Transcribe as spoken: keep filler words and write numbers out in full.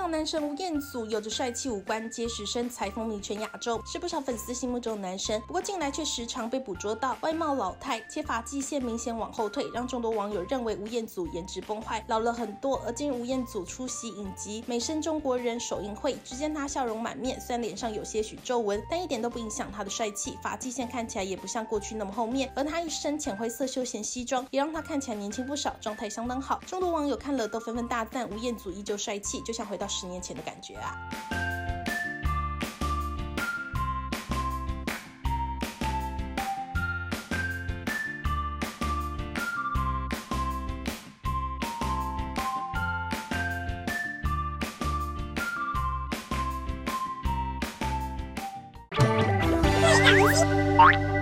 场男神吴彦祖有着帅气五官、结实身材，风靡全亚洲，是不少粉丝心目中的男神。不过近来却时常被捕捉到外貌老态，且发际线明显往后退，让众多网友认为吴彦祖颜值崩坏，老了很多。而今日吴彦祖出席影集《美声中国人》首映会，只见他笑容满面，虽然脸上有些许皱纹，但一点都不影响他的帅气，发际线看起来也不像过去那么后面。而他一身浅灰色休闲西装，也让他看起来年轻不少，状态相当好。众多网友看了都纷纷大赞吴彦祖依旧帅气，就像回到十年前的感觉啊。 Bye.